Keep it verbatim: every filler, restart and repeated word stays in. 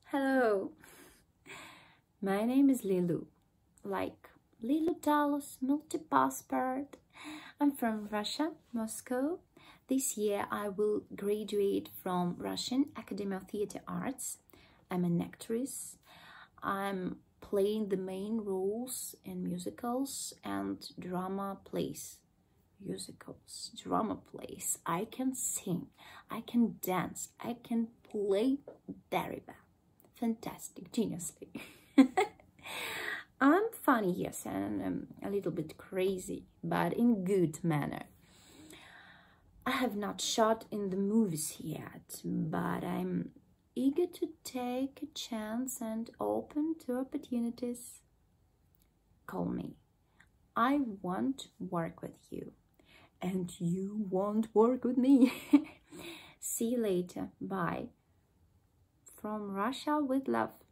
Hello, my name is Lilu, like Lilu Talos Multipassport. I'm from Russia, Moscow. This year I will graduate from Russian Academy of Theatre Arts. I'm an actress. I'm playing the main roles in musicals and drama plays. Musicals, drama plays. I can sing, I can dance, I can play very well. Fantastic, geniusly. I'm funny, yes, and um, a little bit crazy, but in good manner. I have not shot in the movies yet, but I'm eager to take a chance and open to opportunities. Call me. I want to work with you, and you won't work with me. See you later. Bye. From Russia with love.